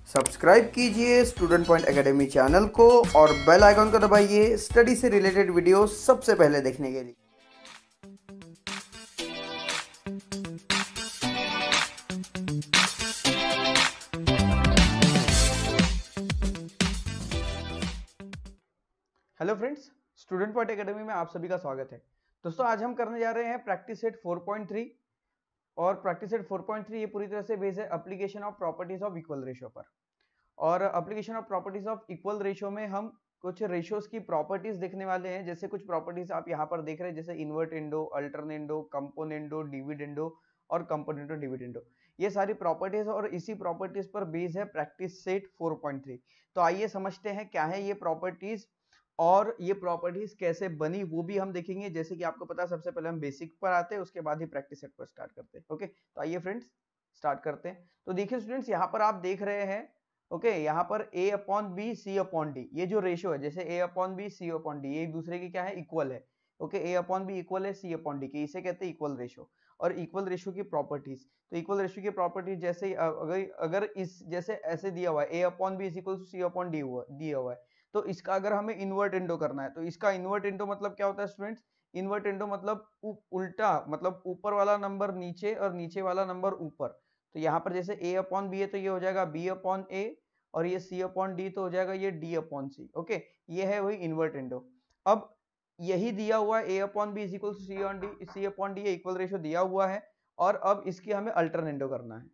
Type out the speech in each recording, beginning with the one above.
Subscribe कीजिए student Point academy channel को और बेल आइकन को दबाइए स्टडी से रिलेटेड वीडियो सबसे पहले देखने के लिए। Hello friends, Student Point Academy में आप सभी का स्वागत है। दोस्तों, आज हम करने जा रहे हैं प्रैक्टिस सेट 4.3 और प्रैक्टिस सेट 4.3 ये पूरी तरह से बेस है application of properties of equal ratio पर। और application of properties of equal ratio में हम कुछ रेशियोज की प्रॉपर्टीज देखने वाले हैं। जैसे कुछ प्रॉपर्टीज आप यहाँ पर देख रहे हैं, जैसे इन्वर्टेंडो, अल्टरनेंडो, कंपोनेंडो, डिविडेंडो और कंपोनेंटो डिविडेंडो। ये सारी प्रॉपर्टीज और इसी प्रॉपर्टीज पर बेस है प्रैक्टिस सेट 4.3। तो आइए समझते हैं क्या है ये प्रॉपर्टीज और ये प्रॉपर्टीज कैसे बनी वो भी हम देखेंगे। जैसे कि आपको पता है, सबसे पहले हम बेसिक पर आते हैं, उसके बाद ही प्रैक्टिस सेट पर स्टार्ट करते हैं। ओके, तो आइए फ्रेंड्स स्टार्ट करते हैं। तो देखिए स्टूडेंट्स, यहाँ पर आप देख रहे हैं ओके यहाँ पर a upon B C upon D, ये जो रेशियो है, जैसे a upon B C upon D, ये एक दूसरे के क्या है, इक्वल है। Okay, a upon B equal है सी अपॉन डी के, इसे कहते हैं इक्वल रेशियो। और इक्वल रेशियो की प्रॉपर्टीज, तो इक्वल रेशियो की प्रॉपर्टीज जैसे अगर इस जैसे ऐसे दिया हुआ है a upon B is equal to C upon D दिया हुआ है, तो इसका अगर हमें इन्वर्ट इंडो करना है, तो इसका इन्वर्ट इंडो मतलब क्या होता है स्टूडेंट्स? इन्वर्ट इंडो मतलब उल्टा, मतलब ऊपर वाला नंबर नीचे और नीचे वाला नंबर ऊपर। तो यहाँ पर जैसे a अपॉन बी है तो ये हो जाएगा b अपॉन ए, और ये c अपॉन डी तो हो जाएगा ये d अपॉन सी। ओके, ये है वही इन्वर्ट इंडो। अब यही दिया हुआ है a upon B is equal to C upon D, equal ratio दिया हुआ है। और अब इसकी हमें अल्टरनेंडो करना है।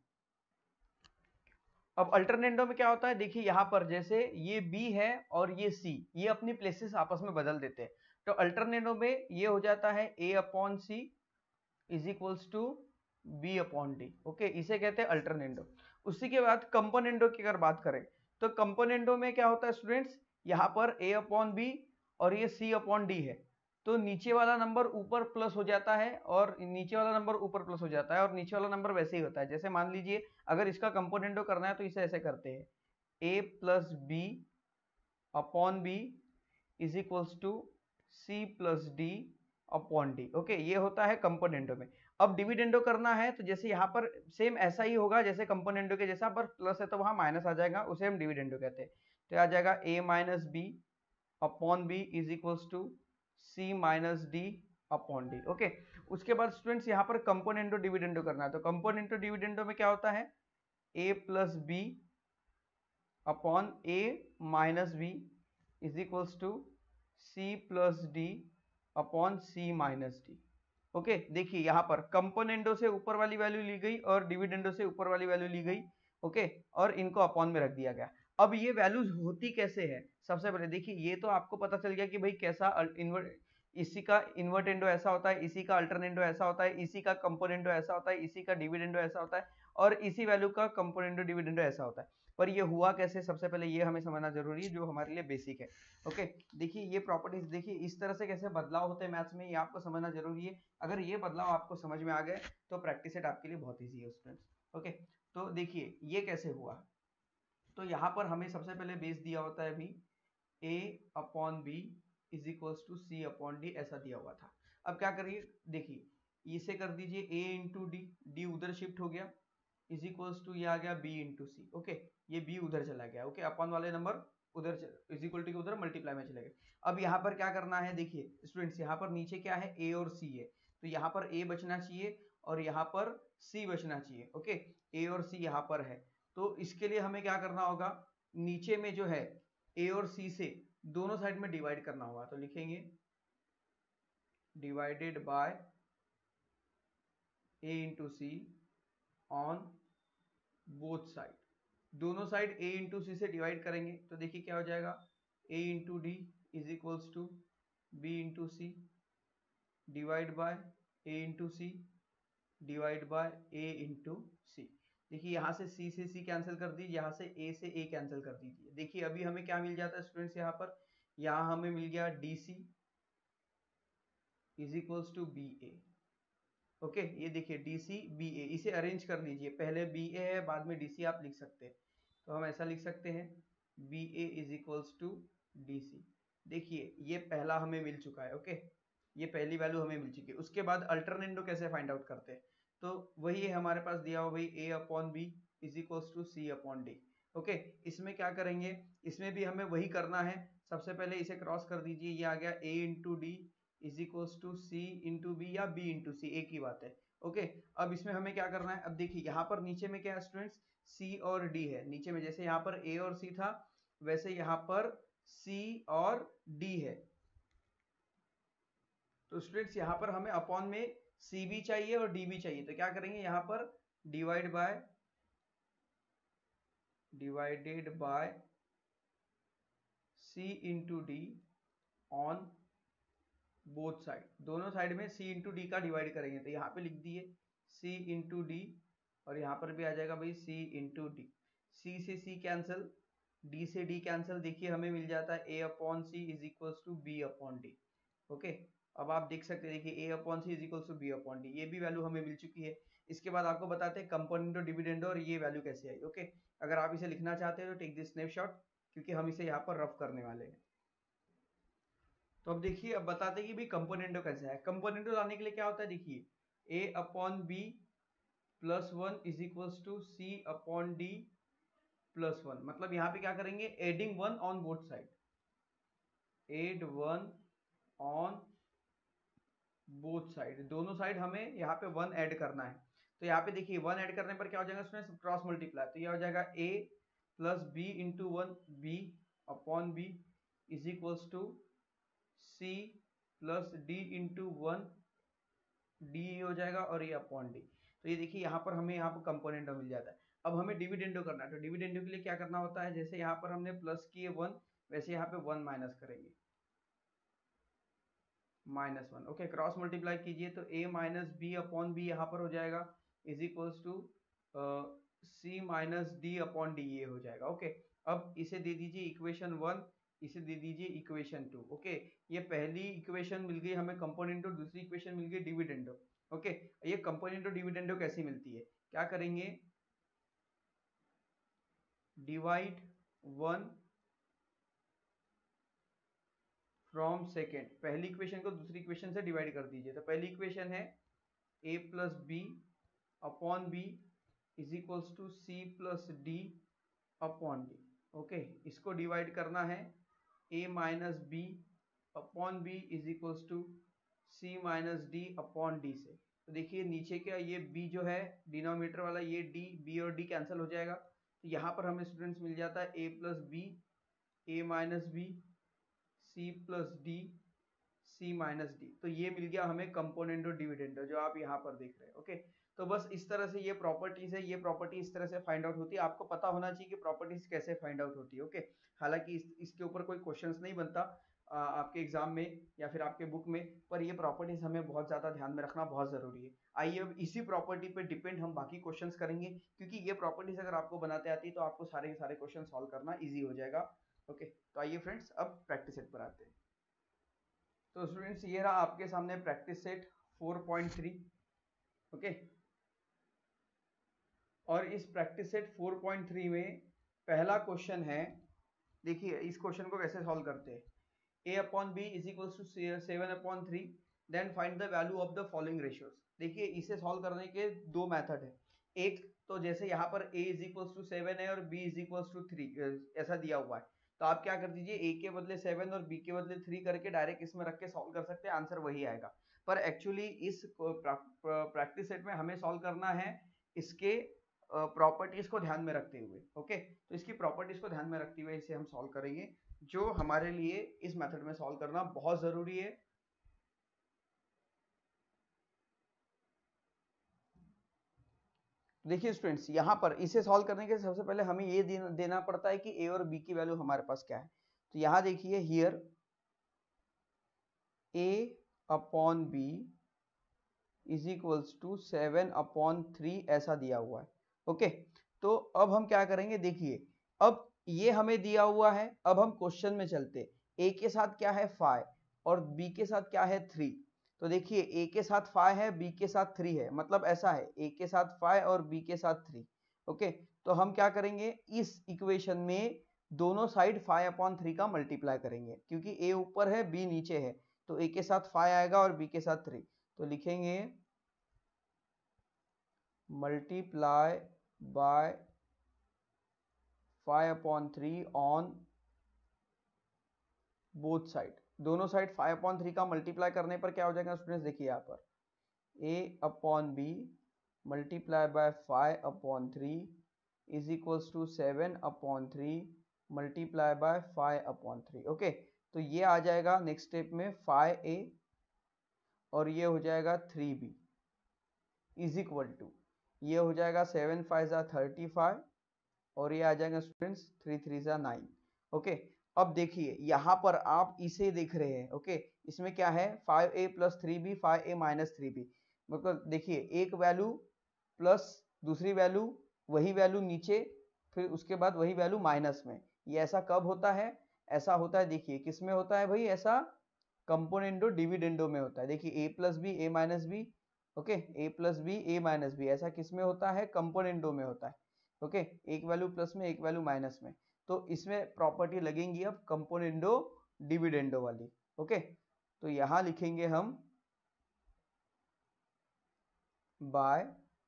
अब अल्टरनेंडो में क्या होता है, देखिए यहाँ पर जैसे ये b है और ये c, ये अपनी प्लेसेस आपस में बदल देते हैं। तो अल्टरनेंडो में ये हो जाता है a upon C is equals to B upon D. Okay, इसे कहते हैं अल्टरनेंडो। उसी के बाद कंपोनेंडो की अगर बात करें, तो कंपोनेंडो में क्या होता है स्टूडेंट्स, यहाँ पर a अपॉन बी और ये c अपॉन डी है, तो नीचे वाला नंबर ऊपर प्लस हो जाता है और नीचे वाला नंबर ऊपर प्लस हो जाता है और नीचे वाला नंबर वैसे ही होता है। जैसे मान लीजिए अगर इसका कंपोनेंडो करना है तो इसे ऐसे करते हैं, a plus B upon B is equals to C plus D upon D. Okay, ये होता है कंपोनेंडो में। अब डिविडेंडो करना है तो जैसे यहाँ पर सेम ऐसा ही होगा जैसे कंपोनेंडो के जैसा, पर प्लस है तो वहां माइनस आ जाएगा, उसे हम डिविडेंडो कहते हैं। तो आ जाएगा a minus B upon B is equals to C minus D upon D. Okay, उसके बाद स्टूडेंट्स यहाँ पर कंपोनेंडो डिविडेंडो करना है, तो कंपोनेंडो डिविडेंडो में क्या होता है, a plus B upon a minus B is equals to C plus D upon C minus D. Okay, देखिए यहाँ पर कंपोनेंडो से ऊपर वाली वैल्यू ली गई और डिविडेंडो से ऊपर वाली वैल्यू ली गई। ओके, और इनको अपॉन में रख दिया गया। अब ये वैल्यूज होती कैसे है, सबसे पहले देखिए, ये तो आपको पता चल गया कि भाई कैसा इसी का इन्वर्टेंडो ऐसा होता है, इसी का अल्टरनेंडो ऐसा होता है, इसी का कंपोनेंडो ऐसा होता है, इसी का डिविडेंडो ऐसा होता है, और इसी वैल्यू का कंपोनेंडो डिविडेंडो ऐसा होता है। पर ये हुआ कैसे, सबसे पहले ये हमें समझना जरूरी है, जो हमारे लिए बेसिक है। ओके, देखिए ये प्रॉपर्टीज, देखिए इस तरह से कैसे बदलाव होते हैं मैथ्स में, ये आपको समझना जरूरी है। अगर ये बदलाव आपको समझ में आ गए तो प्रैक्टिस सेट आपके लिए बहुत ईजी है स्टूडेंट्स। ओके, तो देखिए ये कैसे हुआ, तो यहाँ पर हमें सबसे पहले बेस दिया होता है अभी a upon B is equals to C upon D, ऐसा दिया हुआ था। अब क्या करिए, देखिए इसे कर दीजिए a इंटू डी, डी उधर शिफ्ट हो गया, इज इक्वल्स टू ये आ गया b इंटू सी। ओके, ये b उधर चला गया। ओके, अपॉन वाले नंबर उधर इज इक्वल टू के उधर मल्टीप्लाई में चले गए। अब यहाँ पर क्या करना है, देखिए स्टूडेंट्स, यहाँ पर नीचे क्या है, a और c है, तो यहाँ पर a बचना चाहिए और यहाँ पर c बचना चाहिए। ओके, a और c यहाँ पर है, तो इसके लिए हमें क्या करना होगा, नीचे में जो है a और c से दोनों साइड में डिवाइड करना होगा। तो लिखेंगे divided by a into C on both side, दोनों साइड a इंटू सी से डिवाइड करेंगे तो देखिए क्या हो जाएगा, a into D is equals to b into C divide by a into C divide by a into C. देखिए यहाँ से c कैंसिल कर दीजिए, यहाँ से a कैंसिल कर दीजिए। देखिए अभी हमें क्या मिल जाता है स्टूडेंट्स, यहाँ पर यहाँ हमें मिल गया D C is equals to B A. Okay, ये देखिए डी सी बी ए, इसे अरेंज कर लीजिए, पहले बी ए है बाद में डी सी आप लिख सकते हैं, तो हम ऐसा लिख सकते हैं B A is equals to D C. देखिए ये पहला हमें मिल चुका है। ओके, ये पहली वैल्यू हमें मिल चुकी है। उसके बाद अल्टरनेंडो कैसे फाइंड आउट करते हैं, तो वही है हमारे पास दिया हुआ भाई a upon B is equals to C upon D. Okay, इसमें क्या करेंगे, इसमें भी हमें वही करना है। सबसे पहले इसे क्रॉस कर दीजिए, ये आ गया a into D is equals to C into B या b इंटू सी, एक ही बात है। ओके, अब इसमें हमें क्या करना है, अब देखिए यहाँ पर नीचे में क्या है स्टूडेंट्स, c और d है नीचे में, जैसे यहाँ पर a और c था वैसे यहाँ पर c और d है। तो स्टूडेंट्स यहाँ पर हमें अपॉन में c भी चाहिए और d भी चाहिए, तो क्या करेंगे यहाँ पर divided by c into D on both side, दोनों साइड में c इंटू डी का डिवाइड करेंगे, तो यहाँ पे लिख दिए c इंटू डी और यहाँ पर भी आ जाएगा भाई c इंटू डी, c से c कैंसिल, d से d कैंसिल, देखिए हमें मिल जाता है a upon C is equals to B upon D. Okay, अब आप देख सकते हैं, देखिए a upon C is equals to B upon D, ये भी वैल्यू हमें मिल चुकी है। इसके बाद आपको बताते हैं कंपोनेंट और डिविडेंड और ये वैल्यू कैसे आई। ओके, अगर आप इसे लिखना चाहते हैं तो टेक दिस स्नैपशॉट, क्योंकि हम इसे यहाँ पर रफ करने वाले हैं। तो अब देखिए, अब बताते हैं कि भाई कंपोनेंटो कैसे है। कंपोनेंटो लाने के लिए क्या होता है, देखिए a upon B plus one is equals to C upon D plus one, मतलब यहाँ पे क्या करेंगे, adding one on both side, add one on both side, दोनों साइड हमें यहाँ पे वन ऐड करना है। तो यहाँ पे देखिए वन ऐड करने पर क्या हो जाएगा स्टूडेंट्स, क्रॉस मल्टीप्लाई, तो ये हो जाएगा a plus B into one B upon B is equals to C plus D into one D हो जाएगा और ये अपॉन डी। तो ये देखिए यहाँ पर हमें यहाँ पर कंपोनेंटो मिल जाता है। अब हमें डिविडेंडो करना है, तो डिविडेंडो के लिए क्या करना होता है, जैसे यहाँ पर हमने प्लस किए वन वैसे यहाँ पे वन माइनस करेंगे, minus one. Okay, cross multiply कीजिए तो a minus B upon B यहाँ पर हो जाएगा is equals to C minus D upon D, ये हो जाएगा। ओके, अब इसे दे दीजिए इक्वेशन वन, इसे दे दीजिए इक्वेशन टू। ओके, ये पहली इक्वेशन मिल गई हमें कंपोनेंटो, दूसरी इक्वेशन मिल गई डिविडेंडो। ओके, ये कंपोनेंटो डिविडेंडो कैसी मिलती है, क्या करेंगे, डिवाइड वन फ्रॉम सेकेंड, पहली इक्वेशन को दूसरी इक्वेशन से डिवाइड कर दीजिए। तो पहली इक्वेशन है a plus B upon B is equals to C plus D upon D. Okay, इसको डिवाइड करना है a minus B upon B is equals to C minus D upon d से। तो देखिए नीचे क्या, ये b जो है डिनोमिनेटर वाला, ये d, b और d कैंसिल हो जाएगा, तो यहाँ पर हमें स्टूडेंट्स मिल जाता है a plus b, a minus b, c plus d, c minus d. तो ये मिल गया हमें कंपोनेंटो डिविडेंडो जो आप यहाँ पर देख रहे हैं। ओके, तो बस इस तरह से ये प्रॉपर्टीज है, ये प्रॉपर्टी इस तरह से फाइंड आउट होती है। आपको पता होना चाहिए कि प्रॉपर्टीज कैसे फाइंड आउट होती है। ओके, हालांकि इसके ऊपर कोई क्वेश्चंस नहीं बनता आपके एग्जाम में या फिर आपके बुक में, पर ये प्रॉपर्टीज हमें बहुत ज्यादा ध्यान में रखना बहुत जरूरी है। आइए अब इसी प्रॉपर्टी पे डिपेंड हम बाकी क्वेश्चंस करेंगे, क्योंकि ये प्रॉपर्टीज अगर आपको बनाते आती है तो आपको सारे के सारे क्वेश्चन सॉल्व करना ईजी हो जाएगा। ओके, तो आइए फ्रेंड्स अब प्रैक्टिस सेट पर आते हैं। तो स्टूडेंट्स ये रहा आपके सामने प्रैक्टिस सेट 4.3। ओके, और इस प्रैक्टिस सेट 4.3 में पहला क्वेश्चन है, देखिए इस क्वेश्चन को कैसे सॉल्व करते हैं, a upon B is equals to 7/3, then find the value of the following ratios. देखिए इसे सॉल्व करने के दो मेथड है, एक तो जैसे यहाँ पर a इज इक्वल्स टू 7 है और b इज इक्वल्स टू 3 ऐसा दिया हुआ है, तो आप क्या कर दीजिए, a के बदले 7 और b के बदले 3 करके डायरेक्ट इसमें रख के सॉल्व कर सकते हैं, आंसर वही आएगा। पर एक्चुअली इस प्रैक्टिस सेट में हमें सॉल्व करना है इसके प्रॉपर्टीज को ध्यान में रखते हुए। ओके, तो इसकी प्रॉपर्टीज को ध्यान में रखते हुए इसे हम सॉल्व करेंगे, जो हमारे लिए इस मेथड में सॉल्व करना बहुत जरूरी है। देखिए स्टूडेंट्स, यहाँ पर इसे सॉल्व करने के सबसे पहले हमें ये देना पड़ता है कि a और b की वैल्यू हमारे पास क्या है। तो यहाँ देखिए here a upon B is equals to 7/3 ऐसा दिया हुआ है। ओके, तो अब हम क्या करेंगे, देखिए अब ये हमें दिया हुआ है, अब हम क्वेश्चन में चलते, a के साथ क्या है 5 और b के साथ क्या है 3। तो देखिए a के साथ 5 है, b के साथ 3 है, मतलब ऐसा है a के साथ 5 और b के साथ 3। ओके, तो हम क्या करेंगे, इस इक्वेशन में दोनों साइड 5/3 का मल्टीप्लाई करेंगे, क्योंकि a ऊपर है b नीचे है, तो a के साथ 5 आएगा और b के साथ 3, तो लिखेंगे multiply by 5/3 on both side, दोनों साइड 5/3 का मल्टीप्लाई करने पर क्या हो जाएगा स्टूडेंट्स, देखिए यहाँ पर a/b multiply by 5/3 is equals to 7/3 multiply by 5/3। Okay, तो ये आ जाएगा नेक्स्ट स्टेप में 5a और ये हो जाएगा 3b इज इक्वल टू, ये हो जाएगा 7×5 = 35 और ये आ जाएगा स्टूडेंट्स 3×3 = 9। ओके, अब देखिए यहाँ पर आप इसे देख रहे हैं। ओके, इसमें क्या है 5a + 3b 5a - 3b, मतलब देखिए एक वैल्यू प्लस दूसरी वैल्यू, वही वैल्यू नीचे, फिर उसके बाद वही वैल्यू माइनस में। ये ऐसा कब होता है, ऐसा होता है देखिए किस में होता है भाई, ऐसा कंपोनेंडो डिविडेंडो में होता है। देखिए a + b a - b, okay a + b a - b ऐसा किस में होता है, कंपोनेंडो में होता है। ओके, एक वैल्यू प्लस में एक वैल्यू माइनस में, तो इसमें प्रॉपर्टी लगेंगी अब कंपोनेंडो डिविडेंडो वाली। ओके, तो यहां लिखेंगे हम by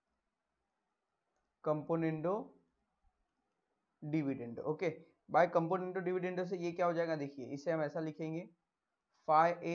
componendo dividendo. Okay, by componendo dividendo से ये क्या हो जाएगा, देखिए इसे हम ऐसा लिखेंगे 5a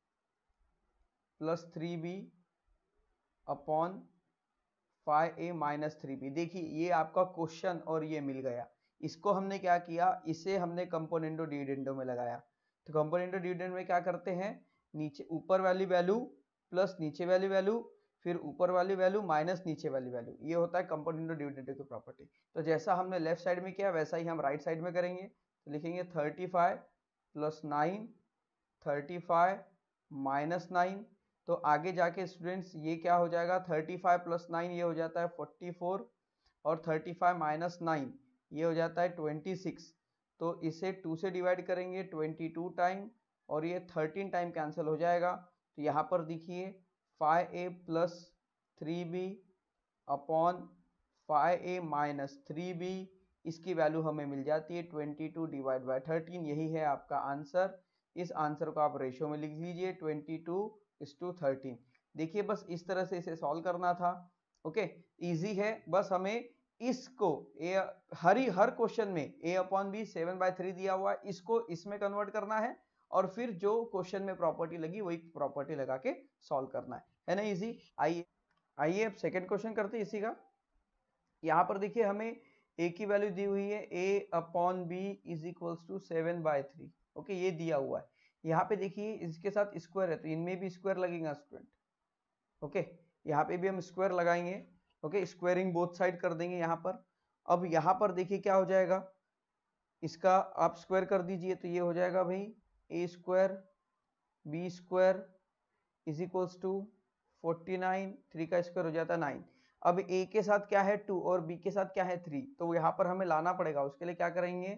+ 3b upon 5a - 3b। देखिए ये आपका क्वेश्चन और ये मिल गया, इसको हमने क्या किया, इसे हमने कंपोनेंडो डिविडेंडो में लगाया। तो कंपोनेंडो डिविडेंडो में क्या करते हैं, नीचे ऊपर वाली वैल्यू प्लस नीचे वाली वैल्यू, फिर ऊपर वाली वैल्यू माइनस नीचे वाली वैल्यू, ये होता है कंपोनेंडो डिविडेंडो की प्रॉपर्टी। तो जैसा हमने लेफ्ट साइड में किया वैसा ही हम राइट साइड में करेंगे। तो लिखेंगे 35 + 9 35 - 9, तो आगे जाके स्टूडेंट्स ये क्या हो जाएगा 35 + 9 ये हो जाता है 44 और 35 - 9 ये हो जाता है 26। तो इसे 2 से डिवाइड करेंगे 22 टाइम और ये 13 टाइम कैंसिल हो जाएगा। तो यहाँ पर देखिए 5a + 3b upon 5a - 3b, इसकी वैल्यू हमें मिल जाती है 22 / 13। यही है आपका आंसर। इस आंसर को आप रेशियो में लिख लीजिए 22:13। देखिए बस इस तरह से इसे सॉल्व करना था। ओके, इजी है, बस हमें इसको हर क्वेश्चन में a/b 7/3 दिया हुआ है, इसको इसमें कन्वर्ट करना है और फिर जो क्वेश्चन में प्रॉपर्टी लगी वही प्रॉपर्टी लगा के सॉल्व करना है ना, इजी। आइए अब सेकंड क्वेश्चन करते हैं इसी का। यहाँ पर देखिए हमें a की वैल्यू दी हुई है a/b = 7/3। ओके, ये दिया हुआ है। यहाँ पे देखिए इसके साथ स्क्वायर है तो इनमें भी स्क्वायर लगेगा स्टूडेंट। ओके, यहाँ पे भी हम स्क्वायर लगाएंगे। ओके, स्क्वायरिंग बोथ साइड कर देंगे यहाँ पर। अब यहाँ पर देखिए क्या हो जाएगा, इसका आप स्क्वायर कर दीजिए तो ये हो जाएगा भाई a² b² = 49, 3 का स्क्वायर हो जाता है 9। अब a के साथ क्या है 2 और b के साथ क्या है 3, तो यहाँ पर हमें लाना पड़ेगा। उसके लिए क्या करेंगे,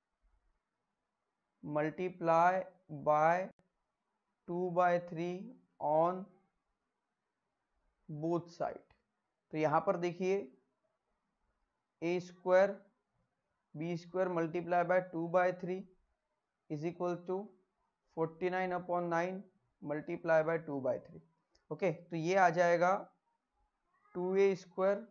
multiply by 2/3 on both side. तो यहाँ पर देखिए a² b² multiply by 2/3 = 49/9 multiply by 2/3। Okay, तो ये आ जाएगा 2a²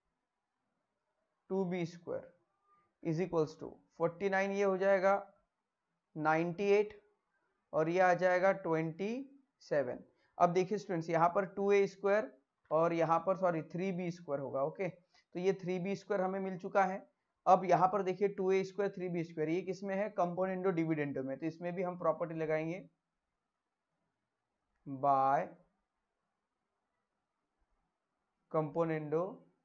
2b² = 49, ये हो जाएगा 98 और ये आ जाएगा 27। अब देखिए स्टूडेंट्स यहाँ पर 2a² और यहाँ पर 3b² होगा। ओके, तो ये 3b² हमें मिल चुका है। अब यहाँ पर देखिए 2a² 3b², ये किसमें है, कंपोनेंडो डिविडेंडो में, तो इसमें भी हम प्रॉपर्टी लगाएंगे बाय कंपोनेंडो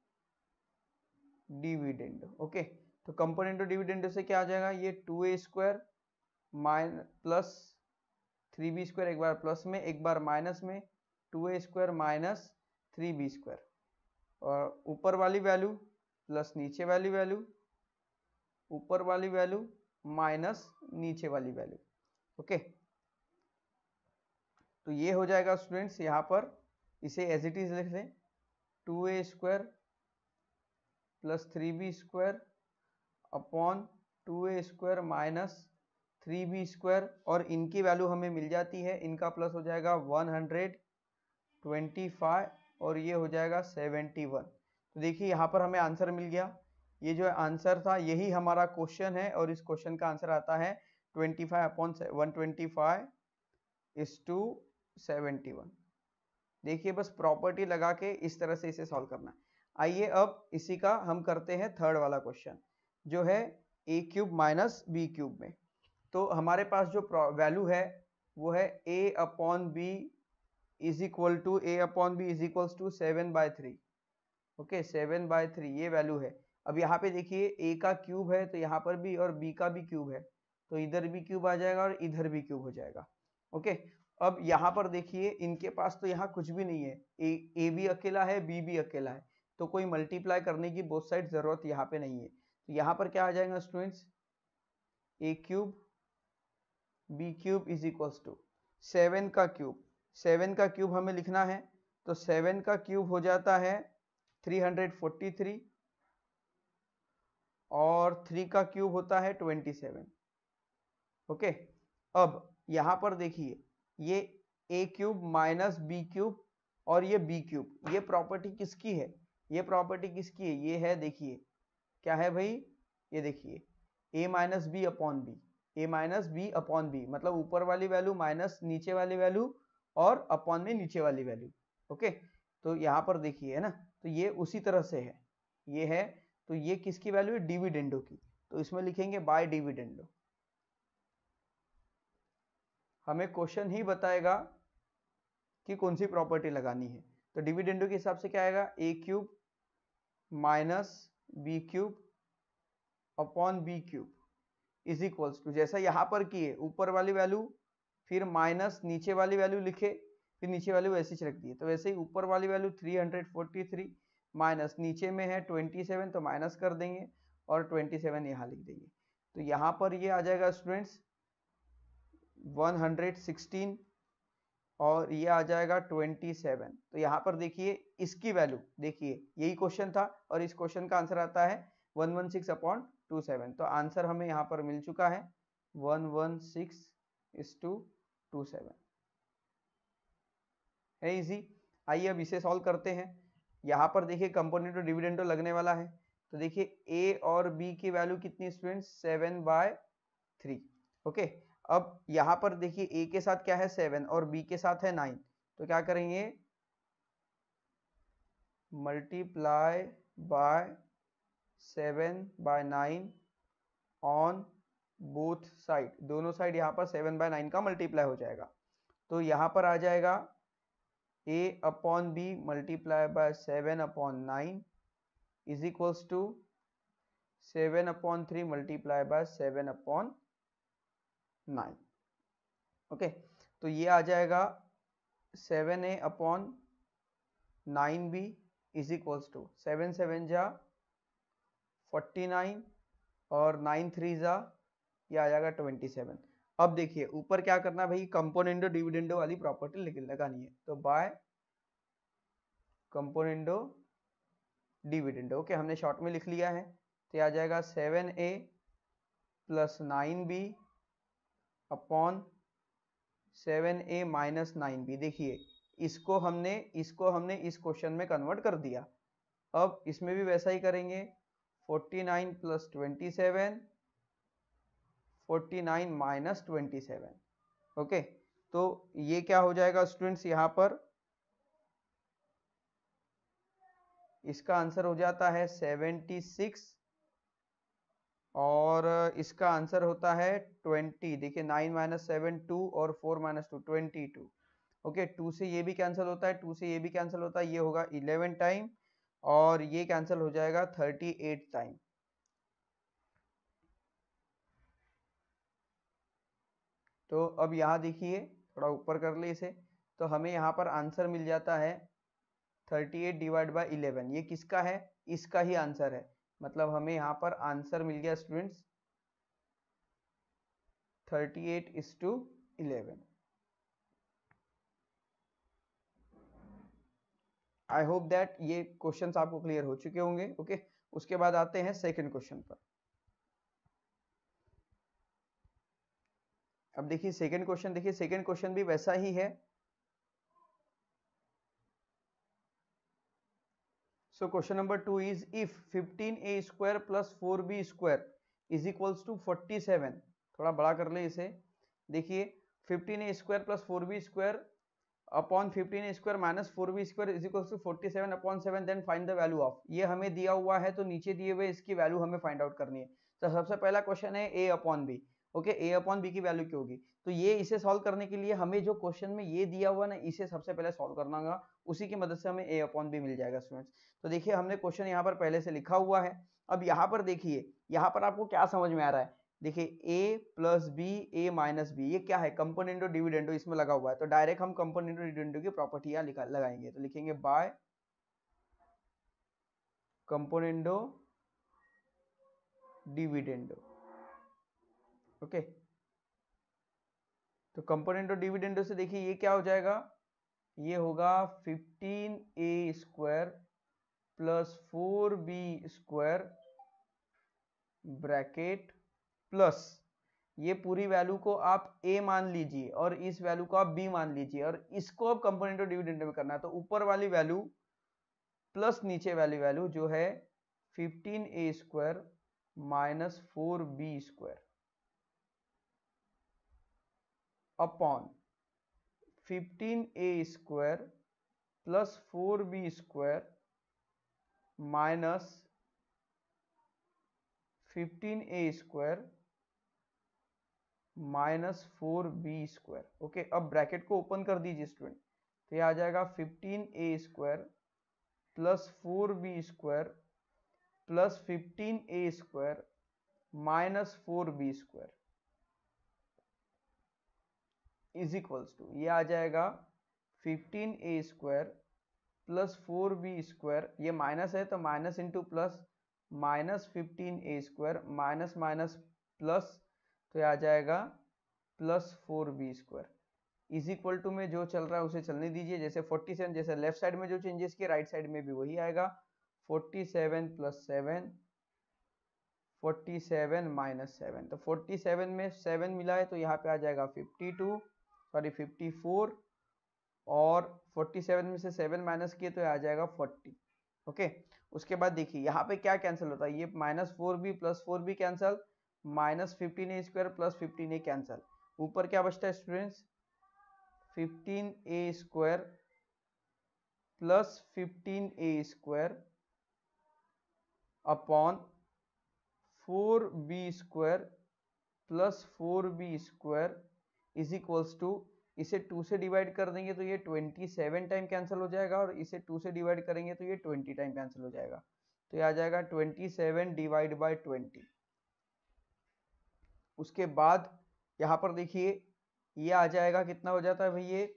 डिविडेंडो। ओके, तो कंपोनेंडो डिविडेंडो से क्या आ जाएगा, ये 2a² प्लस 3b², एक बार प्लस में एक बार माइनस में, 2a² - 3b², और ऊपर वाली वैल्यू प्लस नीचे वाली वैल्यू, ऊपर वाली वैल्यू माइनस नीचे वाली वैल्यू। ओके, तो ये हो जाएगा स्टूडेंट्स, यहाँ पर इसे एज इट इज लिख लें 2a² plus 3b² upon 2a² minus 3b², और इनकी वैल्यू हमें मिल जाती है, इनका प्लस हो जाएगा 125 और ये हो जाएगा 71। तो देखिए यहाँ पर हमें आंसर मिल गया। ये जो आंसर था यही हमारा क्वेश्चन है और इस क्वेश्चन का आंसर आता है 25/125 देखिए बस प्रॉपर्टी लगा के इस तरह से इसे सॉल्व करना है। आइए अब इसी का हम करते हैं थर्ड वाला क्वेश्चन जो है a cube minus b cube में। तो हमारे पास जो वैल्यू है वो है a/b is equal to a/b is equals to 7/3। Okay 7/3 ये वैल्यू है। अब यहाँ पे देखिए a का क्यूब है तो यहाँ पर भी और b का भी क्यूब है तो इधर भी क्यूब आ जाएगा और इधर भी क्यूब हो जाएगा। ओके अब यहाँ पर देखिए इनके पास तो यहाँ कुछ भी नहीं है, a भी अकेला है b भी अकेला है तो कोई मल्टीप्लाई करने की बोथ साइड जरूरत यहाँ पे नहीं है। तो यहाँ पर क्या आ जाएगा students, a cube b cube is equals to 7 का क्यूब। 7 का क्यूब हमें लिखना है तो 7 का क्यूब हो जाता है 343 और 3 का क्यूब होता है 27। ओके अब यहाँ पर देखिए ये a cube minus b cube और ये b क्यूब, ये प्रॉपर्टी किसकी है, ये प्रॉपर्टी किसकी है, ये है देखिए क्या है भाई, ये देखिए a minus B upon b, a minus B upon b मतलब ऊपर वाली वैल्यू माइनस नीचे वाली वैल्यू और अपॉन में नीचे वाली वैल्यू। ओके तो यहाँ पर देखिए है ना, तो ये उसी तरह से है, ये है तो ये किसकी वैल्यू है, डिविडेंडो की, तो इसमें लिखेंगे बाय डिविडेंडो। हमें क्वेश्चन ही बताएगा कि कौन सी प्रॉपर्टी लगानी है। तो डिविडेंडो के हिसाब से क्या आएगा, a cube minus b cube upon b cube is equals to, जैसा यहाँ पर किए ऊपर वाली वैल्यू फिर माइनस नीचे वाली वैल्यू लिखे फिर नीचे वाली वैसे ही रख दिए, तो वैसे ही ऊपर वाली वैल्यू 343 माइनस नीचे में है 27 तो माइनस कर देंगे और 27 यहाँ लिख देंगे। तो यहाँ पर ये आ जाएगा स्टूडेंट्स 116 और ये आ जाएगा 27। तो यहाँ पर देखिए इसकी वैल्यू देखिए यही क्वेश्चन था और इस क्वेश्चन का आंसर आता है 116/27। तो आंसर हमें यहाँ पर मिल चुका है 116:27 है इजी। आइए अब इसे सॉल्व करते हैं। यहाँ पर देखिए कंपोनेंटो डिविडेंडो लगने वाला है तो देखिए a और b की वैल्यू कितनी स्टूडेंट्स 7/3। ओके अब यहाँ पर देखिए a के साथ क्या है 7 और b के साथ है 9, तो क्या करेंगे multiply by 7/9 on both side, दोनों साइड यहाँ पर 7/9 का मल्टीप्लाई हो जाएगा। तो यहाँ पर आ जाएगा a/b multiply by 7/9 is equals to 7/3 multiply by 7/9। Okay तो ये आ जाएगा 7a/9b इज इक्वल्स टू 7 7 जा 49 और 9 3 जा ये आ जाएगा 27। अब देखिए ऊपर क्या करना भाई, कंपोनेंडो डिविडेंडो वाली प्रॉपर्टी लगानी है, तो बाय कंपोनेंडो डिविडेंडो। ओके हमने शॉर्ट में लिख लिया है तो ये आ जाएगा 7a plus 9b upon 7a minus 9b। देखिए इसको हमने इस क्वेश्चन में कन्वर्ट कर दिया। अब इसमें भी वैसा ही करेंगे 49 प्लस 27 49 माइनस 27। ओके तो ये क्या हो जाएगा स्टूडेंट्स, यहाँ पर इसका आंसर हो जाता है 76 और इसका आंसर होता है 20। देखिए 9 माइनस 7 2 और 4 माइनस 2 22। ओके 2 से ये भी कैंसिल होता है, 2 से ये भी कैंसिल होता है, ये होगा 11 टाइम और ये कैंसिल हो जाएगा 38 टाइम। तो अब यहाँ देखिए थोड़ा ऊपर कर ले इसे, तो हमें यहाँ पर आंसर मिल जाता है 38 डिवाइड बाय 11। ये किसका है, इसका ही आंसर है, मतलब हमें यहाँ पर आंसर मिल गया स्टूडेंट्स 38:11। आई होप दैट ये क्वेश्चंस आपको क्लियर हो चुके होंगे। ओके उसके बाद आते हैं सेकंड क्वेश्चन पर। अब देखिए सेकंड क्वेश्चन, देखिए सेकंड क्वेश्चन भी वैसा ही है। So question number 2 is if 15a square plus 4b square is equals to 47, थोड़ा बड़ा कर ले इसे, देखिए 15a square plus 4b square upon 15a square minus 4b square is equals to 47 upon 7, then find the value of, ये हमें दिया हुआ है तो नीचे दिए हुए इसकी वैल्यू हमें फाइंड आउट करनी है। तो सबसे पहला क्वेश्चन है a upon b, okay a upon b की वैल्यू क्या होगी, तो ये इसे सॉल्व करने के लिए हमें जो क्वेश्चन में ये दिया हुआ ना इसे सबसे पहले सॉल्व करना होगा, उसी की मदद से हमें a अपॉन b मिल जाएगा स्टूडेंट्स। तो देखिए हमने क्वेश्चन यहाँ पर पहले से लिखा हुआ है। अब यहाँ पर देखिए, यहाँ पर आपको क्या समझ में आ रहा है, देखिए a plus b a minus b, ये क्या है, कंपोनेंडो डिविडेंडो इसमें लगा हुआ है, तो डायरेक्ट हम कंपोनेंडो डिविडेंडो की प्रॉपर्टी यहाँ लगाएंगे, तो लिखेंगे बाय कंपोनेंडो डिविडेंडो, ओके। तो कंपोनेंडो डिविडेंडो से देखिए ये क्या हो जाएगा, ये होगा 15a square plus 4b square bracket plus ये पूरी वैल्यू को आप a मान लीजिए और इस वैल्यू को आप b मान लीजिए और इसको अब कंपोनेंट डिविडेंड में करना है, तो ऊपर वाली वैल्यू प्लस नीचे वाली वैल्यू जो है 15a square minus 4b square upon 15a square plus 4b square minus 15a square minus 4b square, okay. अब ब्रैकेट को ओपन कर दीजिए स्टूडेंट, तो ये आ जाएगा 15a square plus 4b square plus 15a square minus 4b square is equals to, ये आ जाएगा 15a square plus 4b square, ये माइनस है तो minus into plus minus 15a square minus minus plus, तो ये आ जाएगा plus 4b square is equal to में जो चल रहा है उसे चलने दीजिए, जैसे 47 जैसे लेफ्ट साइड में जो चेंजेस किए राइट साइड में भी वही आएगा, 47 प्लस 7 47 माइनस 7, तो 47 में 7 मिला है तो यहाँ पे आ जाएगा 54 और 47 में से 7 माइनस किए तो आ जाएगा 40, ओके। उसके बाद देखिए यहाँ पे क्या कैंसिल होता है, ये minus 4b plus 4b cancel, minus 15a square plus 15a cancel, ऊपर क्या बचता है students 15a square plus 15a square upon 4b square plus 4b square is equals to, इसे 2 से डिवाइड कर देंगे तो ये 27 टाइम कैंसिल हो जाएगा और इसे 2 से डिवाइड करेंगे तो ये 20 टाइम कैंसिल हो जाएगा, तो ये आ जाएगा 27 डिवाइड बाय 20। उसके बाद यहाँ पर देखिए ये आ जाएगा, कितना हो जाता है भाई, ये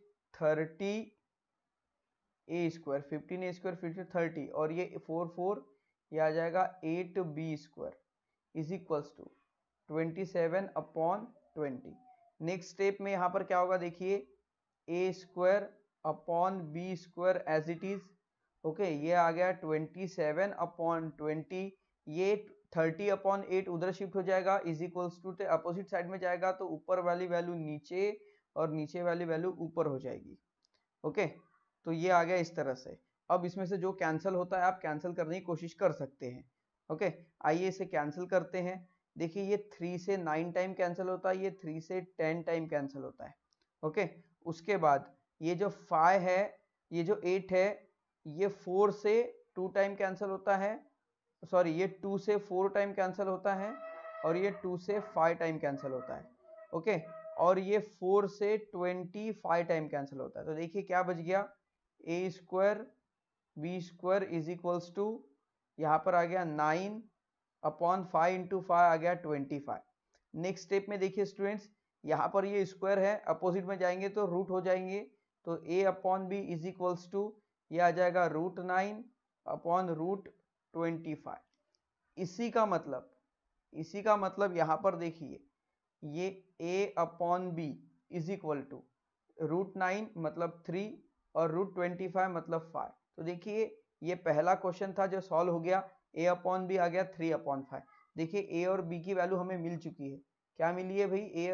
30a स्क्वायर 15a स्क्वायर फिर से 30 और ये 4 ये आ जाएगा 8b square is equals to 27 upon 20। Next step में यहाँ पर क्या होगा, देखिए a square upon b square as it is, okay. ये आ गया 27 अपॉन 20, ये 30 अपॉन 8 उधर शिफ्ट हो जाएगा is equals to opposite side में जाएगा तो ऊपर वाली वैल्यू नीचे और नीचे वाली वैल्यू ऊपर हो जाएगी, ओके। तो ये आ गया इस तरह से। अब इसमें से जो कैंसिल होता है आप कैंसिल करने की कोशिश कर सकते हैं, ओके। आइए इसे कैंसिल करते हैं, देखिए ये 3 से 9 टाइम कैंसिल होता है, ये 3 से 10 टाइम कैंसिल होता है, ओके। उसके बाद ये जो 5 है, ये जो 8 है, ये 4 से 2 टाइम कैंसिल होता है, सॉरी ये 2 से 4 टाइम कैंसिल होता है और ये 2 से 5 टाइम कैंसिल होता है, ओके। और ये 4 से 25 टाइम कैंसिल होता है, तो देखिए क्या बच गया, a square b square is equals to, यहाँ पर आ गया 9 अपॉन 5 इंटू 5 आ गया 25। नेक्स्ट स्टेप में देखिए स्टूडेंट्स, यहाँ पर ये स्क्वायर है, अपोजिट में जाएंगे तो रूट हो जाएंगे, तो a upon b is equals to, ये आ जाएगा √9 अपॉन √25। इसी का मतलब यहाँ पर देखिए ये a upon b is equal to √9 मतलब 3 और √25 मतलब 5। तो देखिए ये पहला क्वेश्चन था जो सॉल्व हो गया, a अपॉन b आ गया 3 अपॉन 5। देखिए a और b की वैल्यू हमें मिल चुकी है, क्या मिली है भाई,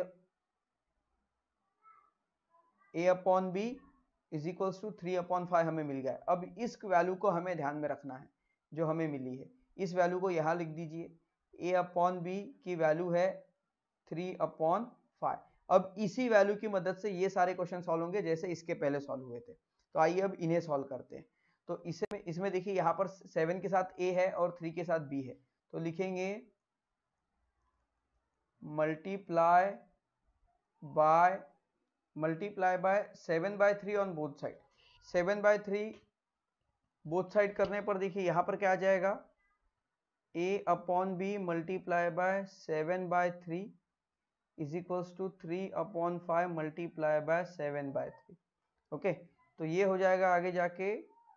a upon b is equals to 3 upon 5 हमें मिल गया। अब इस वैल्यू को हमें ध्यान में रखना है, जो हमें मिली है, इस वैल्यू को यहाँ लिख दीजिए। a अपॉन बी की वैल्यू है 3/5। अब इसी वैल्यू की मदद से ये सारे क्वेश्चन सॉल्व होंगे जैसे इसके पहले सॉल्व हुए थे। तो आइए अब इन्हें सॉल्व करते हैं। तो इसमें देखिए यहाँ पर 7 के साथ a है और 3 के साथ b है, तो लिखेंगे multiply by 7/3 on both side. 7/3 both side करने पर देखिए यहाँ पर क्या आ जाएगा, a upon b multiply by 7/3 is equals to 3/5 multiply by 7/3। Okay, तो ये हो जाएगा आगे जाके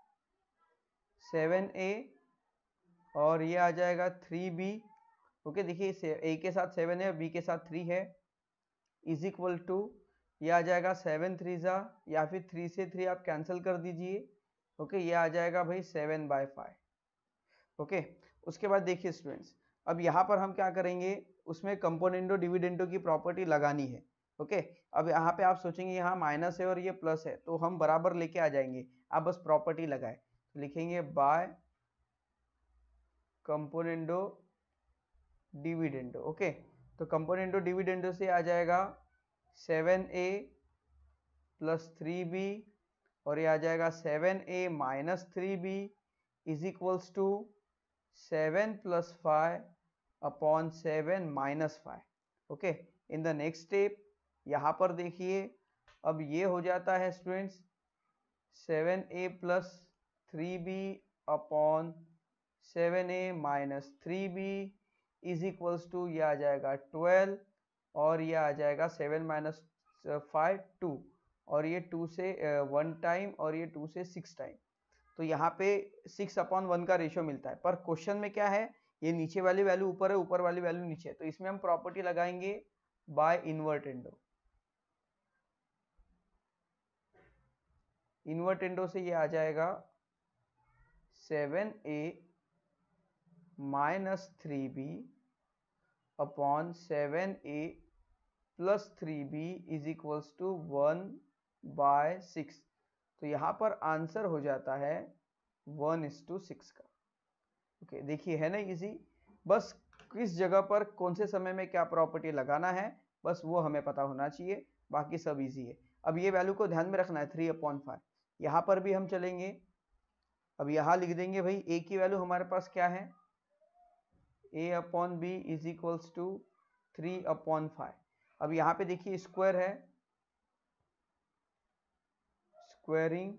7a और ये आ जाएगा 3b। ओके, देखिए a के साथ 7 है, b के साथ 3 है, इज इक्वल टू ये आ जाएगा 7 3 या फिर 3 से 3 आप कैंसिल कर दीजिए। ओके, ये आ जाएगा भाई 7/5। ओके, उसके बाद देखिए स्टूडेंट्स, अब यहाँ पर हम क्या करेंगे, उसमें कंपोनेंडो डिविडेंडो की प्रॉपर्टी लगानी है। ओके, अब यहाँ पे आप सोचेंगे यहाँ माइनस है और ये प्लस है, तो हम बराबर लेके आ जाएंगे, आप बस प्रॉपर्टी लगाए। तो लिखेंगे बाय कंपोनेंडो डिविडेंडो। ओके, तो कंपोनेंडो डिविडेंडो से आ जाएगा 7a प्लस 3b और ये आ जाएगा 7a minus 3b is equals to 7 + 5 upon 7 - 5। Okay, in the next step यहाँ पर देखिए, अब ये हो जाता है students 7a plus 3b upon 7a minus 3b is equals to ये आ जाएगा 12 और ये आ जाएगा 7 - 5 2 और ये 2 से 1 टाइम और ये 2 से 6 टाइम। तो यहाँ पे 6/1 का रेशियो मिलता है, पर क्वेश्चन में क्या है, ये नीचे वाली वैल्यू ऊपर है, ऊपर वाली वैल्यू नीचे है, तो इसमें हम प्रॉपर्टी लगाएंगे बाय इन्वर्टेंडो। इन्वर्टेंडो से ये आ जाएगा 7a minus 3b upon 7a plus 3b is equals to 1/6। तो यहाँ पर आंसर हो जाता है 1:6 का। ओके, देखिए है ना इजी, बस किस जगह पर कौन से समय में क्या प्रॉपर्टी लगाना है, बस वो हमें पता होना चाहिए, बाकी सब इजी है। अब ये वैल्यू को ध्यान में रखना है 3/5। यहाँ पर भी हम चलेंगे, अब यहाँ लिख देंगे भाई a की वैल्यू हमारे पास क्या है, a/b इज इक्वल्स टू 3/5। अब यहाँ पे देखिए स्क्वायर है, स्क्वायरिंग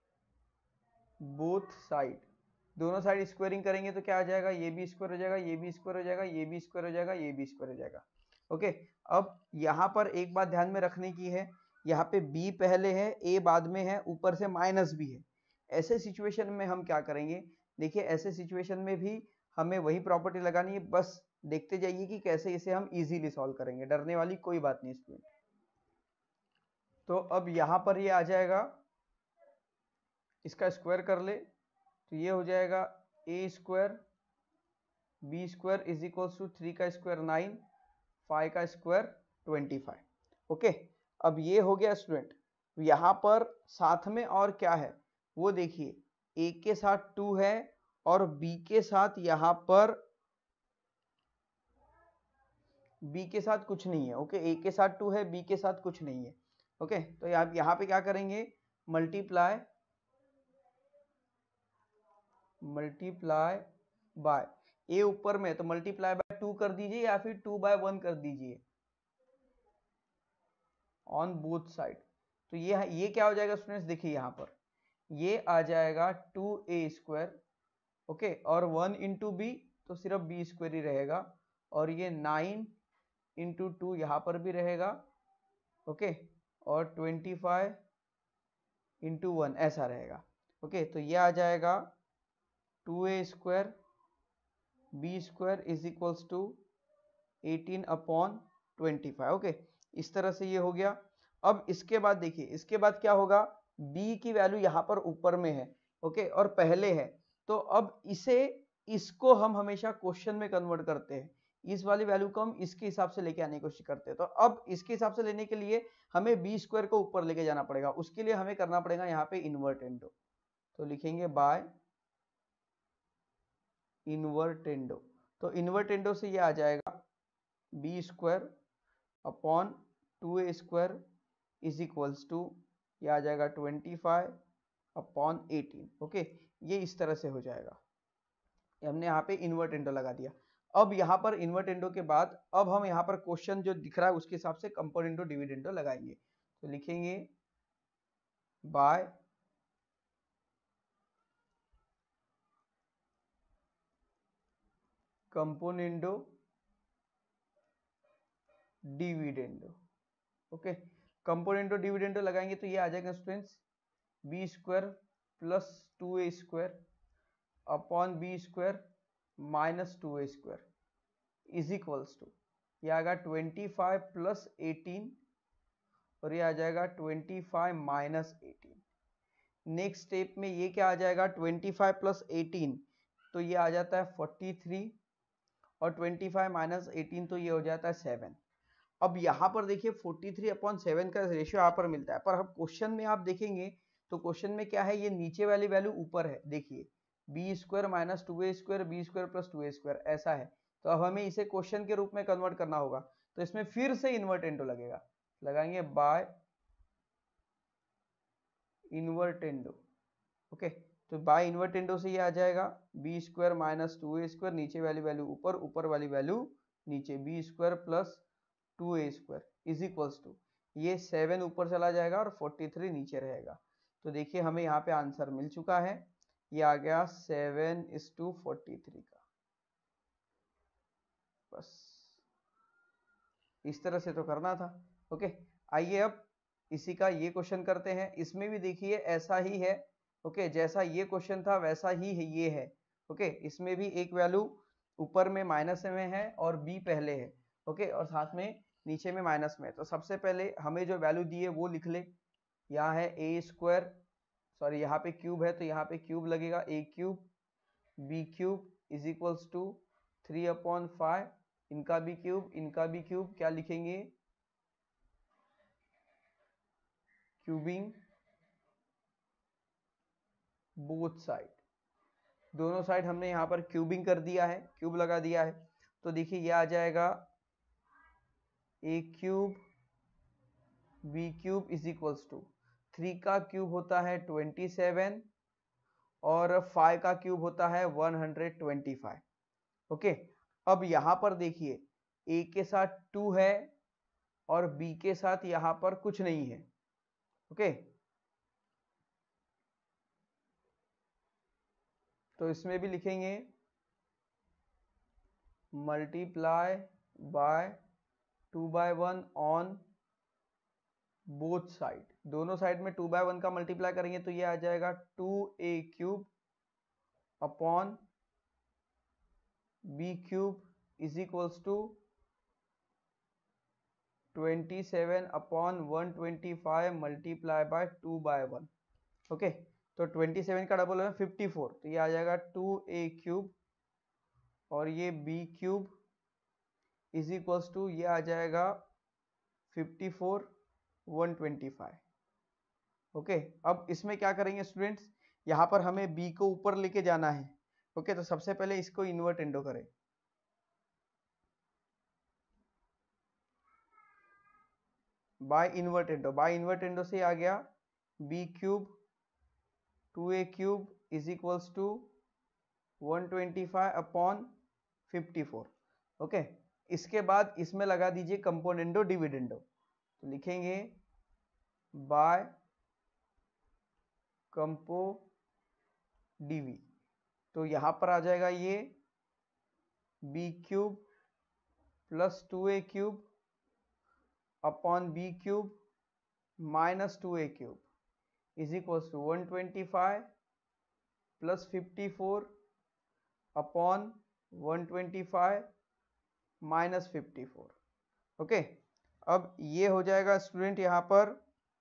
बोथ साइड, दोनों साइड स्क्वायरिंग करेंगे तो क्या आ जाएगा, ये भी स्क्वायर हो जाएगा, ये भी स्क्वायर हो जाएगा, ये भी स्क्वायर हो जाएगा, ये भी स्क्वायर हो जाएगा। ओके, अब यहाँ पर एक बात ध्यान में रखने की है, यहाँ पे b पहले है, a बाद में है, ऊपर से माइनस भी है। ऐसे सिचुएशन में हम क्या करेंगे, देखिए ऐसे सिचुएशन में भी हमें वही प्रॉपर्टी लगानी है, बस देखते जाइए कि कैसे इसे हम इजीली सॉल्व करेंगे, डरने वाली कोई बात नहीं स्टूडेंट। तो अब यहाँ पर ये आ जाएगा, इसका स्क्वायर कर ले तो ये हो जाएगा a² b² is equals to 3 का स्क्वायर 9 5 का स्क्वायर 25। ओके, अब ये हो गया स्टूडेंट। यहाँ पर साथ में और क्या है वो देखिए, a के साथ 2 है और b के साथ यहाँ पर b के साथ कुछ नहीं है। ओके, a के साथ 2 है, b के साथ कुछ नहीं है। ओके, तो यहाँ पे क्या करेंगे, मल्टीप्लाई बाय, a ऊपर में तो मल्टीप्लाई बाय 2 कर दीजिए या फिर 2/1 कर दीजिए ऑन बोथ साइड। तो ये क्या हो जाएगा स्टूडेंट्स, देखिए यहाँ पर ये आ जाएगा 2a²। ओके, और 1 इंटू बी तो सिर्फ b² ही रहेगा, और ये 9 इंटू 2 यहाँ पर भी रहेगा। ओके, और 25 इंटू 1 ऐसा रहेगा। ओके, तो ये आ जाएगा 2a² b² is equals to 18/25। Okay, इस तरह से ये हो गया। अब इसके बाद देखिए, इसके बाद क्या होगा, b की वैल्यू यहाँ पर ऊपर में है। ओके, और पहले है, तो अब इसको हम हमेशा क्वेश्चन में कन्वर्ट करते हैं, इस वाली वैल्यू को हम इसके हिसाब से लेके आने की कोशिश करते हैं। तो अब इसके हिसाब से लेने के लिए हमें b² को ऊपर लेके जाना पड़ेगा, उसके लिए हमें करना पड़ेगा यहाँ पे इन्वर्टेंडो। तो लिखेंगे बाय इन्वर्टेंडो। तो इन्वर्टेंडो से ये आ जाएगा b square upon 2a² is equals to, ये आ जाएगा 25 अपॉन 18। ओके, ये इस तरह से हो जाएगा। हमने यहाँ पे इन्वर्टेंडो लगा दिया। अब यहाँ पर इन्वर्टेंडो के बाद अब हम यहाँ पर क्वेश्चन जो दिख रहा है उसके हिसाब से कंपोनेंडो डिविडेंडो लगाएंगे। तो लिखेंगे by componendo dividendo. Okay, componendo dividendo लगाएंगे तो ये आ जाएगा students b square plus 2a² upon b square minus 2a² is equals to, ये आएगा 25 प्लस 18 और ये आ जाएगा 25 माइनस 18। नेक्स्ट स्टेप में ये क्या आ जाएगा 25 प्लस 18 तो ये आ जाता है 43 और 25 माइनस 18 तो ये हो जाता है 7। अब यहाँ पर देखिए 43/7 का रेशियो यहाँ पर मिलता है, पर अब क्वेश्चन में आप देखेंगे तो क्वेश्चन में क्या है, ये नीचे वाली वैल्यू ऊपर है। देखिए b square minus 2a² b square plus 2a² ऐसा है। तो अब हमें इसे क्वेश्चन के रूप में कन्वर्ट करना होगा, तो इसमें फिर से इन्वर्टेंडो लगेगा। लगाएंगे बाय इन्वर्टेंडो। ओके, तो बाय इन्वर्टेंडो से ये आ जाएगा बी स्क्वायर माइनस 2a² नीचे वाली वैल्यू ऊपर, ऊपर वाली वैल्यू नीचे, b square plus 2a² is equals to, ये 7 ऊपर चला जाएगा और 43 नीचे रहेगा। तो देखिए हमें यहाँ पे आंसर मिल चुका है, ये आ गया 7:43 का। बस इस तरह से तो करना था। ओके, आइए अब इसी का ये क्वेश्चन करते हैं। इसमें भी देखिए ऐसा ही है। ओके, जैसा ये क्वेश्चन था वैसा ही है ये है। ओके, इसमें भी एक वैल्यू ऊपर में माइनस में है और बी पहले है। ओके, और साथ में नीचे में माइनस में। तो सबसे पहले हमें जो वैल्यू दी है वो लिख ले। यहाँ है a², सॉरी यहाँ पे क्यूब है तो यहाँ पे क्यूब लगेगा, a³ b³ is equals to 3/5, इनका भी क्यूब, क्या लिखेंगे, क्यूबिंग बोथ साइड। दोनों साइड हमने यहाँ पर क्यूबिंग कर दिया है, क्यूब लगा दिया है। तो देखिए ये आ जाएगा a³ b³ is equals to 3 का क्यूब होता है 27 और 5 का क्यूब होता है 125। ओके, अब यहाँ पर देखिए a के साथ 2 है और b के साथ यहाँ पर कुछ नहीं है। ओके, तो इसमें भी लिखेंगे multiply by 2/1 on both side. दोनों साइड में 2/1 का मल्टीप्लाई करेंगे तो ये आ जाएगा 2a³ upon b³ is equals to 27/125 multiply by 2/1। Okay, तो 27 का डबल है 54, तो ये आ जाएगा 2a³ और ये b³ इज इक्वल्स टू, ये आ जाएगा 54/125। ओके, अब इसमें क्या करेंगे स्टूडेंट्स, यहाँ पर हमें b को ऊपर लेके जाना है। ओके, तो सबसे पहले इसको इन्वर्टेंडो करें। बाय इन्वर्टेंडो से आ गया b³ 2a³ is equals to 125/54। Okay, इसके बाद इसमें लगा दीजिए कंपोनेंडो डिविडेंडो। तो लिखेंगे बाय कंपो डिवी। तो यहाँ पर आ जाएगा ये b³ plus 2a³ upon b³ minus 2a³ is equals to 125 plus 54 upon 125 minus 54। Okay, अब ये हो जाएगा स्टूडेंट, यहाँ पर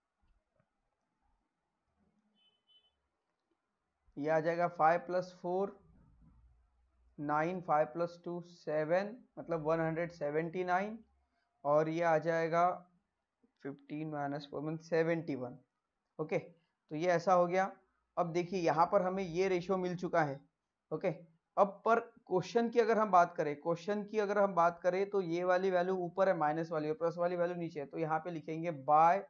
ये आ जाएगा 5 + 4 9, 5 + 2 7, मतलब 179 और ये आ जाएगा 15 - 4 71। ओके, तो ये ऐसा हो गया। अब देखिए यहाँ पर हमें ये रेशियो मिल चुका है। ओके, अब पर क्वेश्चन की अगर हम बात करें तो ये वाली वैल्यू ऊपर है माइनस वाली और प्लस वाली वैल्यू नीचे है, तो यहाँ पे लिखेंगे बाय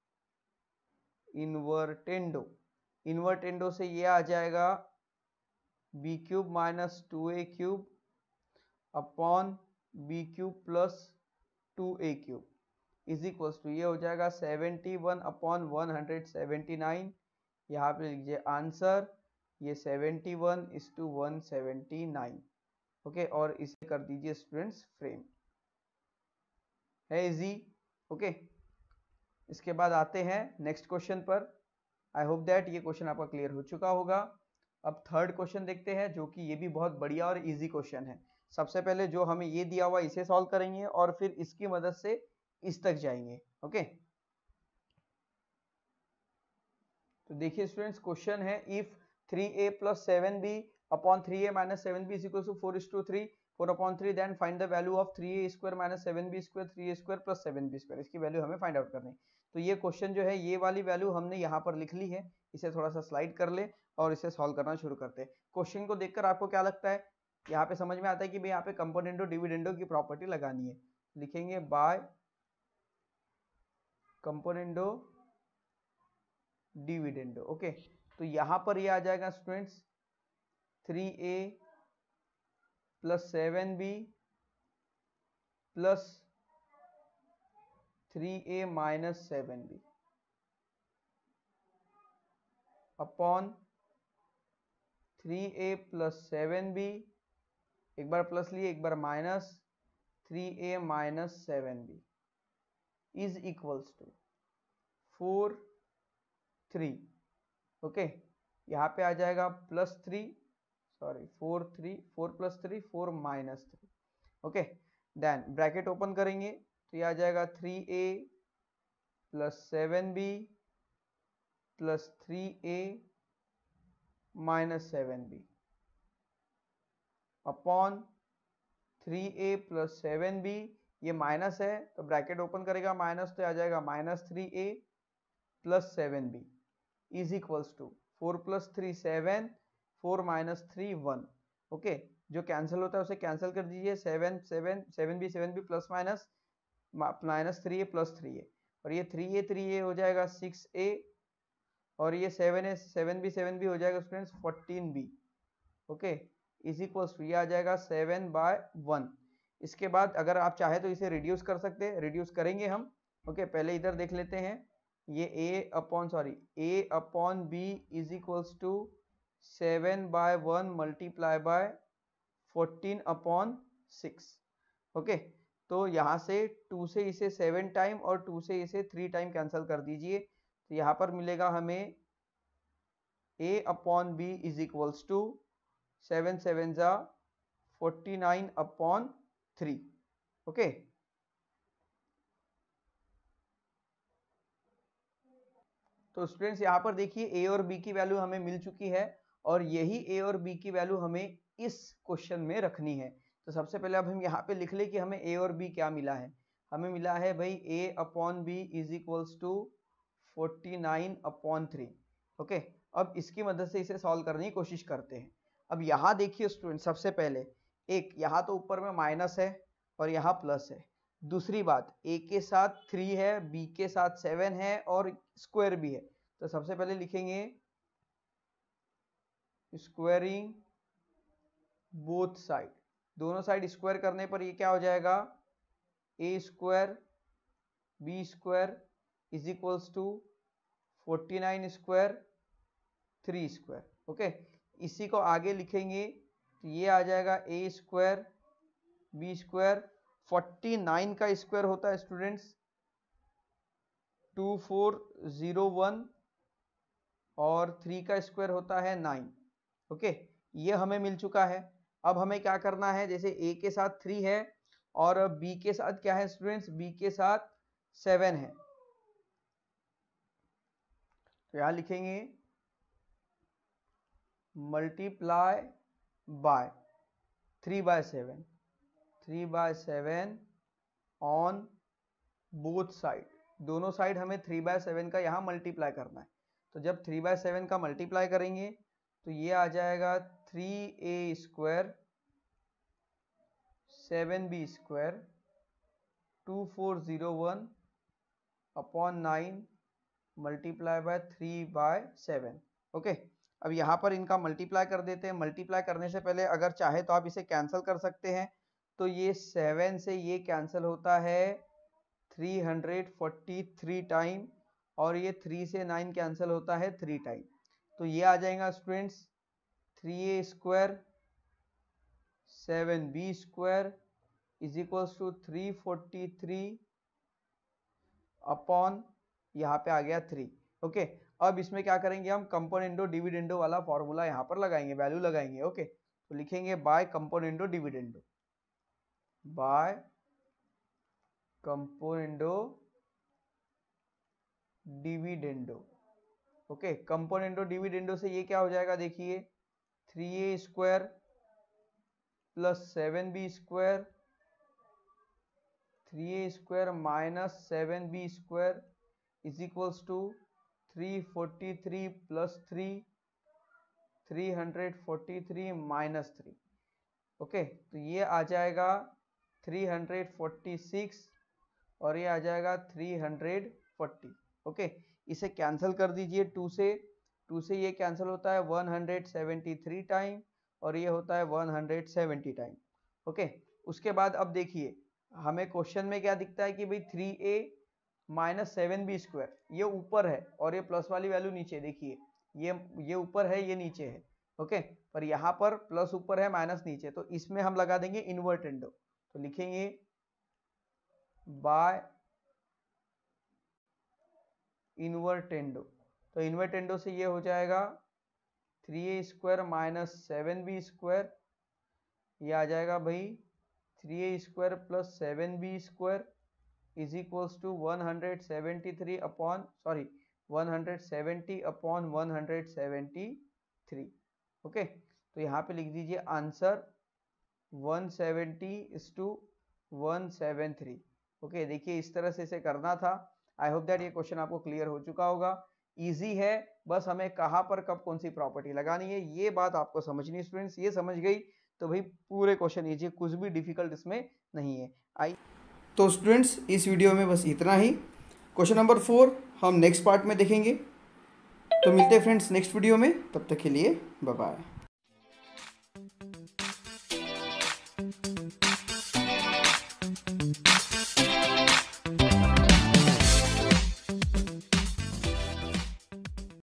इन्वर्टेंडो। इन्वर्टेंडो से ये आ जाएगा b cube minus 2a³ upon b cube plus 2a³ is equals to ये हो जाएगा 71 अपॉन 179। यहाँ पे लीजिए आंसर, ये 71:179। ओके, और इसे कर दीजिए स्टूडेंट्स फ्रेम, है इजी। ओके, इसके बाद आते हैं नेक्स्ट क्वेश्चन पर। आई होप दैट ये क्वेश्चन आपका क्लियर हो चुका होगा। अब थर्ड क्वेश्चन देखते हैं, जो कि ये भी बहुत बढ़िया और इजी क्वेश्चन है। सबसे पहले जो हमें ये दिया हुआ इसे सॉल्व करेंगे और फिर इसकी मदद से इस तक जाएंगे। ओके, तो देखिए स्टूडेंट्स, क्वेश्चन है if 3a + 7b upon 3a - 7b is equal to 4:3, 4/3, then find the value of 3a² - 7b² 3a² + 7b²। इसकी वैल्यू हमें फाइंड आउट करनी है। तो ये क्वेश्चन जो है, ये वाली वैल्यू हमने यहाँ पर लिख ली है, इसे थोड़ा सा स्लाइड कर ले और इसे सॉल्व करना शुरू करते हैं। क्वेश्चन को देखकर आपको क्या लगता है? यहाँ पे समझ में आता है कि भाई यहाँ पे कंपोनेंडो डिविडेंडो की प्रॉपर्टी लगानी है। लिखेंगे बाय कंपोनेंडो डिविडेंडो। ओके, तो यहाँ पर ये आ जाएगा students 3a + 7b + 3a - 7b upon 3a + 7b, एक बार प्लस लिए एक बार minus 3a - 7b is equals to 4 3। Okay, यहाँ पे आ जाएगा +3, sorry 4 3, 4 + 3 4 -3। Okay, then bracket open करेंगे तो ये आ जाएगा 3a + 7b + 3a - 7b upon 3a + 7b, ये माइनस है तो ब्रैकेट ओपन करेगा माइनस, तो आ जाएगा -3a + 7b is equals to 4 + 3 7, 4 - 3 1। Okay, जो कैंसिल होता है उसे कैंसिल कर दीजिए, 7 7 7b 7b plus minus -3a + 3a, और ये 3a 3a हो जाएगा 6a, और ये 7a 7b 7b हो जाएगा students 14b। Okay, is equals to ये आ जाएगा 7/1। इसके बाद अगर आप चाहे तो इसे रिड्यूस कर सकते हैं, रिड्यूस करेंगे हम। ओके, पहले इधर देख लेते हैं, ये a upon b is equals to 7/1 multiply by 14/6। Okay, तो यहाँ से 2 से इसे 7 टाइम और 2 से इसे 3 टाइम कैंसिल कर दीजिए, तो यहाँ पर मिलेगा हमें a upon b is equals to 7 7 जा 49/3। ओके, तो स्टूडेंट्स यहाँ पर देखिए a और b की वैल्यू हमें मिल चुकी है, और यही a और b की वैल्यू हमें इस क्वेश्चन में रखनी है। तो सबसे पहले अब हम यहाँ पे लिख ले कि हमें a और b क्या मिला है। हमें मिला है भाई a upon b is equals to 49/3। Okay, अब इसकी मदद से इसे सॉल्व करने की कोशिश करते हैं। अब यहाँ देखिए स्टूडेंट, सबसे पहले एक यहाँ तो ऊपर में माइनस है और यहाँ प्लस है। दूसरी बात, a के साथ 3 है, b के साथ 7 है और स्क्वायर भी है। तो सबसे पहले लिखेंगे स्क्वायरिंग बोथ साइड, दोनों साइड स्क्वायर करने पर ये क्या हो जाएगा, a² b² is equals to 49² 3²। Okay, इसी को आगे लिखेंगे तो ये आ जाएगा a² b², 49 का स्क्वायर होता है स्टूडेंट्स 2401, और 3 का स्क्वायर होता है 9। ओके, ये हमें मिल चुका है। अब हमें क्या करना है, जैसे a के साथ 3 है और b के साथ क्या है स्टूडेंट्स, b के साथ 7 है, तो यहां लिखेंगे multiply by 3/7, 3/7 on both side, दोनों साइड हमें 3/7 का यहाँ मल्टीप्लाई करना है। तो जब 3/7 का मल्टीप्लाई करेंगे तो ये आ जाएगा 3a² 7b square 2401 upon 9 multiply by 3/7। Okay, अब यहाँ पर इनका मल्टीप्लाई कर देते हैं। मल्टीप्लाई करने से पहले अगर चाहे तो आप इसे कैंसिल कर सकते हैं। तो ये 7 से ये कैंसिल होता है 343 टाइम, और ये 3 से 9 कैंसिल होता है 3 टाइम। तो ये आ जाएगा students 3a square 7b square is equals to 343 upon यहाँ पे आ गया 3। ओके, अब इसमें क्या करेंगे हम, कंपोनेंडो डिविडेंडो वाला फॉर्मूला यहाँ पर लगाएंगे, वैल्यू लगाएंगे। ओके, तो लिखेंगे by componendo dividendo, by componendo dividendo. Okay, componendo dividendo से ये क्या हो जाएगा, देखिए 3a square plus 7b square, 3a square minus 7b square is equals to 343 plus 3, 343 minus 3। Okay, तो ये आ जाएगा 346 और ये आ जाएगा 340। ओके, इसे कैंसिल कर दीजिए 2 से ये कैंसिल होता है 173 टाइम और ये होता है 170 टाइम। ओके, उसके बाद अब देखिए हमें क्वेश्चन में क्या दिखता है कि भाई 3a माइनस 7b स्क्वायर ये ऊपर है और ये प्लस वाली वैल्यू नीचे। देखिए ये ऊपर है, ये नीचे है। ओके, पर यहाँ पर प्लस ऊपर है माइनस नीचे, तो इसमें हम लगा देंगे इन्वर्टेंडो। तो लिखेंगे बाय इन्वर्टेंडो। तो इन्वर्टेंडो से ये हो जाएगा 3a square minus 7b square, ये आ जाएगा भाई 3a square plus 7b square is equals to 170 upon 173। Okay, तो यहाँ पे लिख दीजिए आंसर 170:173। ओके, देखिए इस तरह से इसे करना था। आई होप दैट ये क्वेश्चन आपको क्लियर हो चुका होगा। इजी है, बस हमें कहाँ पर कब कौन सी प्रॉपर्टी लगानी है ये बात आपको समझनी है स्टूडेंट्स। ये समझ गई तो भाई पूरे क्वेश्चन इजी, कुछ भी डिफिकल्ट इसमें नहीं है। तो स्टूडेंट्स इस वीडियो में बस इतना ही। क्वेश्चन नंबर 4 हम नेक्स्ट पार्ट में देखेंगे। तो मिलते हैं फ्रेंड्स नेक्स्ट वीडियो में, तब तक के लिए बाय बाय।